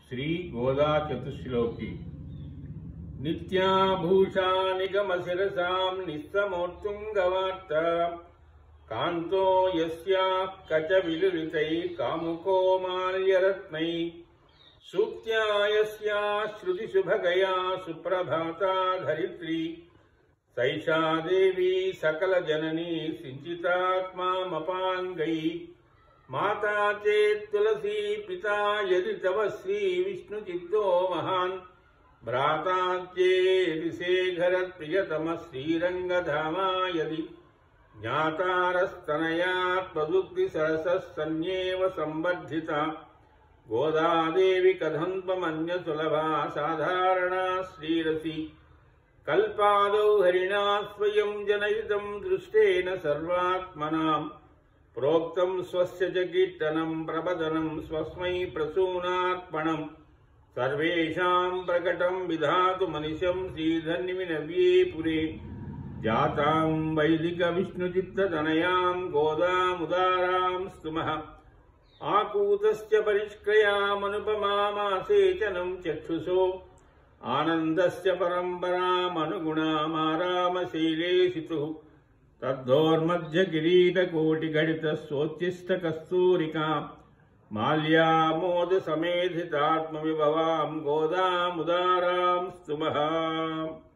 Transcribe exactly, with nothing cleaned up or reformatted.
श्री गोदा चतुश्लोकी। नित्याभूषा निगमशिरसां निस्समोत्तुङ्गवार्ता कान्तो यस्याः कचविलुलितैः कामुको माल्यरत्नैः सूक्त्या यस्याः श्रुतिशुभगया सुप्रभाता धरित्री सैषा देवी सकलजननी सिञ्चितात्मामपाङ्गैः माता चेत् तुलसी पिता यदि तव श्री विष्णुचित्तो महान् भ्राता चेदिशेखरत् प्रियतमः श्रीरङ्गधामा यदि ज्ञातारस्तनयात् त्वदुक्तिसरसः सन्न्येव सम्बद्धिता गोदादेवी कथन्त्वमन्यसुलभा साधारणा श्रीरसी कल्पादौ हरिणा स्वयं जनयितं दृष्टेन सर्वात्मनाम् प्रोक्तं स्वस्य च कीर्तनं प्रबदनं स्वस्मै प्रसूनार्पणम् सर्वेषां प्रकटं विधातु मनिशं श्रीधन्विनव्ये पुरे जातां वैदिकविष्णुचित्ततनयां गोदामुदारां स्तुमः आकूतस्य परिष्क्रयामनुपमामासेचनं चक्षुषो आनन्दस्य परम्परामनुगुणामारामशैलेशितुः तद्धोर्मध्यकिरीटकोटिघटितस्वोच्छिष्टकस्तूरिकां माल्यामोदसमेधितात्मविभवां गोदामुदारां स्तुमः।